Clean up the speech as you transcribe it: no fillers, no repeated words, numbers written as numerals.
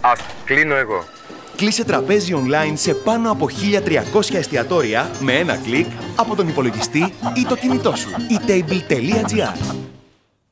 Ας κλείνω εγώ. Κλείσε τραπέζι online σε πάνω από 1.300 εστιατόρια με ένα κλικ από τον υπολογιστή ή το κινητό σου. eTable.gr